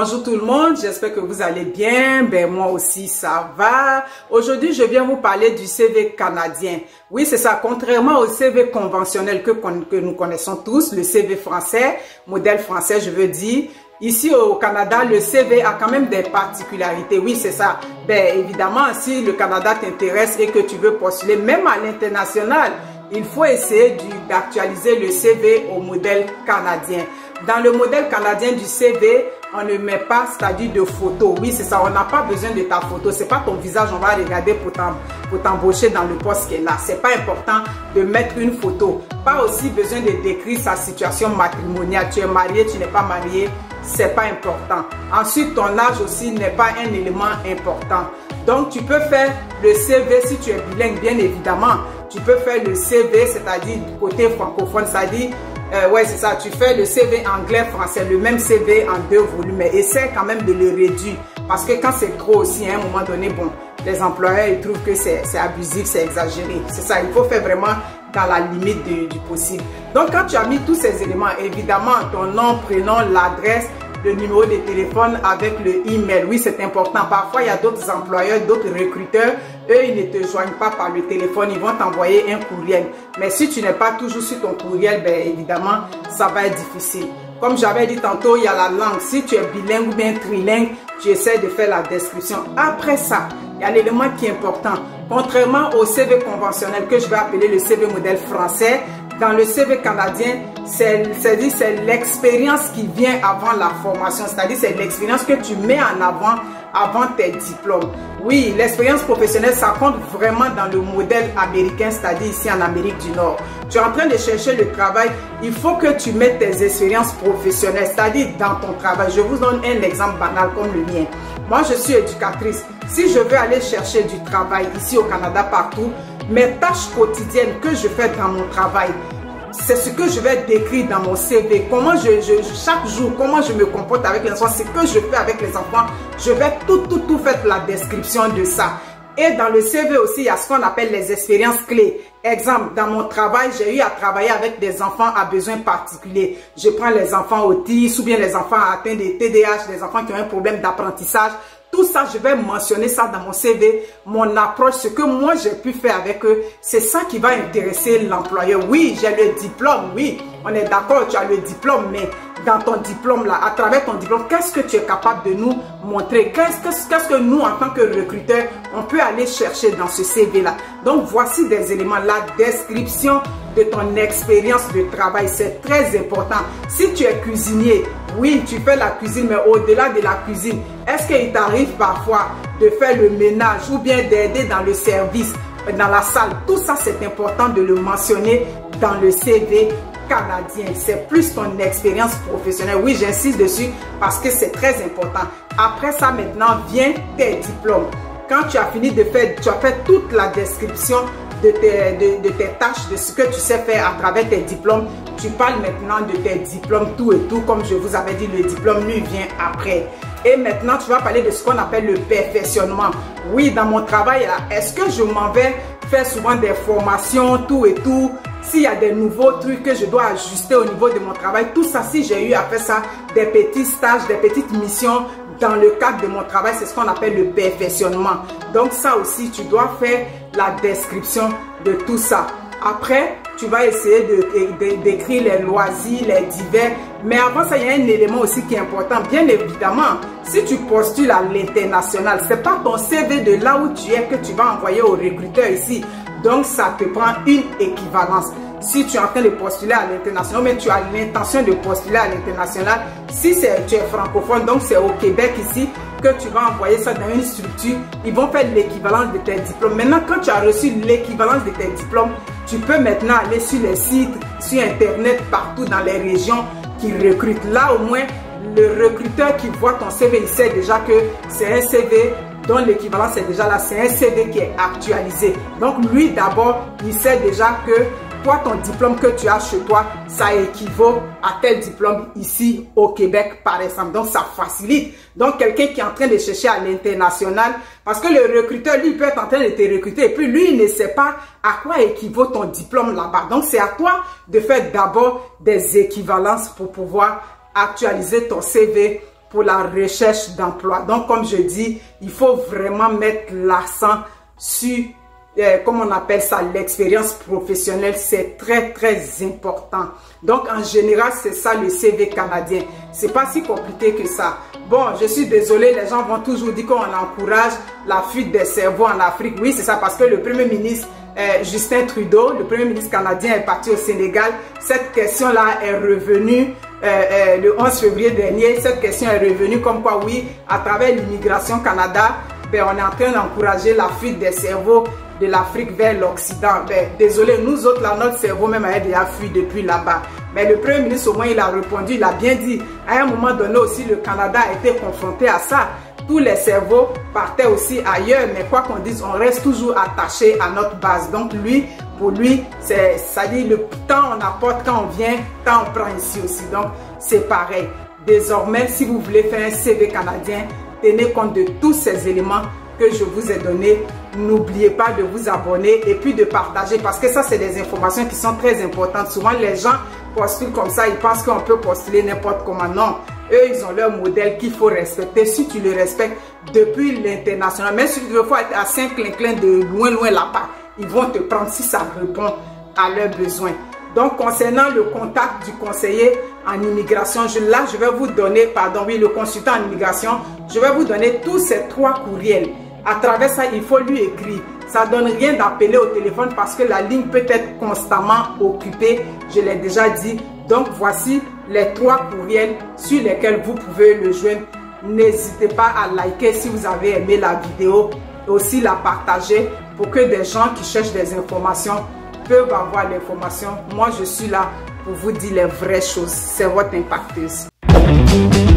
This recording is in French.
Bonjour tout le monde, j'espère que vous allez bien. Ben moi aussi ça va. Aujourd'hui, je viens vous parler du CV canadien. Oui, c'est ça. Contrairement au CV conventionnel que nous connaissons tous, le CV français, modèle français, je veux dire. Ici au Canada, le CV a quand même des particularités. Oui, c'est ça. Ben évidemment, si le Canada t'intéresse et que tu veux postuler même à l'international, il faut essayer d'actualiser le CV au modèle canadien. Dans le modèle canadien du CV, on ne met pas, c'est-à-dire de photo. Oui, c'est ça, on n'a pas besoin de ta photo. C'est pas ton visage, on va regarder pour t'embaucher dans le poste qui est là. C'est pas important de mettre une photo. Pas aussi besoin de décrire sa situation matrimoniale. Tu es marié, tu n'es pas marié, c'est pas important. Ensuite, ton âge aussi n'est pas un élément important. Donc, tu peux faire le CV si tu es bilingue, bien évidemment. Tu peux faire le CV, c'est-à-dire du côté francophone, c'est-à-dire ouais, c'est ça. Tu fais le CV anglais-français, le même CV en 2 volumes. Mais essaie quand même de le réduire. Parce que quand c'est trop aussi, à un moment donné, bon, les employeurs, ils trouvent que c'est abusif, c'est exagéré. C'est ça, il faut faire vraiment dans la limite du possible. Donc, quand tu as mis tous ces éléments, évidemment, ton nom, prénom, l'adresse, le numéro de téléphone avec le email. Oui, c'est important. Parfois, il y a d'autres employeurs, d'autres recruteurs. Eux, ils ne te joignent pas par le téléphone. Ils vont t'envoyer un courriel. Mais si tu n'es pas toujours sur ton courriel, ben évidemment, ça va être difficile. Comme j'avais dit tantôt, il y a la langue. Si tu es bilingue ou bien trilingue, tu essaies de faire la description. Après ça, il y a l'élément qui est important. Contrairement au CV conventionnel que je vais appeler le CV modèle français, dans le CV canadien, c'est l'expérience qui vient avant la formation, c'est-à-dire c'est l'expérience que tu mets en avant tes diplômes. Oui, l'expérience professionnelle, ça compte vraiment dans le modèle américain, c'est-à-dire ici en Amérique du Nord. Tu es en train de chercher le travail, il faut que tu mettes tes expériences professionnelles, c'est-à-dire dans ton travail. Je vous donne un exemple banal comme le mien. Moi, je suis éducatrice. Si je veux aller chercher du travail ici au Canada, partout, mes tâches quotidiennes que je fais dans mon travail, c'est ce que je vais décrire dans mon CV. Comment chaque jour, comment je me comporte avec les enfants, ce que je fais avec les enfants, je vais tout faire la description de ça. Et dans le CV aussi, il y a ce qu'on appelle les expériences clés. Exemple, dans mon travail, j'ai eu à travailler avec des enfants à besoins particuliers. Je prends les enfants autistes ou bien les enfants atteints de TDAH, les enfants qui ont un problème d'apprentissage. Tout ça, je vais mentionner ça dans mon CV, mon approche, ce que moi j'ai pu faire avec eux. C'est ça qui va intéresser l'employeur. Oui, j'ai le diplôme, oui, on est d'accord, tu as le diplôme, mais dans ton diplôme là, à travers ton diplôme, qu'est-ce que tu es capable de nous montrer? Qu'est-ce que nous, en tant que recruteurs, on peut aller chercher dans ce CV là? Donc, voici des éléments. La description de ton expérience de travail, c'est très important. Si tu es cuisinier, oui, tu fais la cuisine, mais au-delà de la cuisine, est-ce qu'il t'arrive parfois de faire le ménage ou bien d'aider dans le service, dans la salle? Tout ça, c'est important de le mentionner dans le CV canadien. C'est plus ton expérience professionnelle. Oui, j'insiste dessus parce que c'est très important. Après ça, maintenant, vient tes diplômes. Quand tu as fini de faire, tu as fait toute la description de tes tâches, de ce que tu sais faire à travers tes diplômes. Tu parles maintenant de tes diplômes, tout et tout. Comme je vous avais dit, le diplôme, lui, vient après. Et maintenant, tu vas parler de ce qu'on appelle le perfectionnement. Oui, dans mon travail, est-ce que je m'en vais faire souvent des formations, tout et tout? S'il y a des nouveaux trucs que je dois ajuster au niveau de mon travail, tout ça, si j'ai eu à faire ça, des petits stages, des petites missions dans le cadre de mon travail, c'est ce qu'on appelle le perfectionnement. Donc ça aussi, tu dois faire la description de tout ça. Après, tu vas essayer d'écrire les loisirs, les divers. Mais avant ça, il y a un élément aussi qui est important. Bien évidemment, si tu postules à l'international, ce n'est pas ton CV de là où tu es que tu vas envoyer au recruteur ici. Donc, ça te prend une équivalence. Si tu es en train de postuler à l'international, mais tu as l'intention de postuler à l'international, si tu es francophone, donc c'est au Québec ici, que tu vas envoyer ça dans une structure, ils vont faire l'équivalence de tes diplômes. Maintenant, quand tu as reçu l'équivalence de tes diplômes, tu peux maintenant aller sur les sites, sur Internet, partout dans les régions qui recrutent. Là, au moins, le recruteur qui voit ton CV, il sait déjà que c'est un CV dont l'équivalence est déjà là, c'est un CV qui est actualisé. Donc, lui, d'abord, il sait déjà que toi, ton diplôme que tu as chez toi, ça équivaut à tel diplôme ici au Québec, par exemple. Donc, ça facilite. Donc, quelqu'un qui est en train de chercher à l'international, parce que le recruteur, lui, il peut être en train de te recruter, et puis lui, il ne sait pas à quoi équivaut ton diplôme là-bas. Donc, c'est à toi de faire d'abord des équivalences pour pouvoir actualiser ton CV pour la recherche d'emploi. Donc, comme je dis, il faut vraiment mettre l'accent sur, comme on appelle ça, l'expérience professionnelle. C'est très, très important. Donc, en général, c'est ça le CV canadien. C'est pas si compliqué que ça. Bon, je suis désolée, les gens vont toujours dire qu'on encourage la fuite des cerveaux en Afrique. Oui, c'est ça, parce que le Premier ministre Justin Trudeau, le Premier ministre canadien, est parti au Sénégal. Cette question-là est revenue le 11 février dernier. Cette question est revenue comme quoi, oui, à travers l'immigration Canada, ben, on est en train d'encourager la fuite des cerveaux de l'Afrique vers l'Occident. Ben, désolé, nous autres, là, notre cerveau même a déjà fui depuis là-bas. Mais le Premier ministre, au moins, il a répondu, il a bien dit. À un moment donné aussi, le Canada a été confronté à ça. Tous les cerveaux partaient aussi ailleurs, mais quoi qu'on dise, on reste toujours attaché à notre base. Donc lui, pour lui, ça dit le temps on apporte quand on vient, quand on prend ici aussi. Donc c'est pareil. Désormais, si vous voulez faire un CV canadien, tenez compte de tous ces éléments que je vous ai donnés. N'oubliez pas de vous abonner et puis de partager, parce que ça, c'est des informations qui sont très importantes. Souvent, les gens postulent comme ça, ils pensent qu'on peut postuler n'importe comment. Non, eux, ils ont leur modèle qu'il faut respecter. Si tu le respectes depuis l'international, même si tu veux être à 5 clins de loin là-bas, ils vont te prendre si ça répond à leurs besoins. Donc, concernant le contact du conseiller en immigration, là, je vais vous donner, le consultant en immigration, je vais vous donner tous ces 3 courriels. À travers ça, il faut lui écrire. Ça ne donne rien d'appeler au téléphone parce que la ligne peut être constamment occupée. Je l'ai déjà dit. Donc, voici les 3 courriels sur lesquels vous pouvez le joindre. N'hésitez pas à liker si vous avez aimé la vidéo. Et aussi la partager pour que des gens qui cherchent des informations peuvent avoir l'information. Moi, je suis là pour vous dire les vraies choses. C'est votre impacteuse.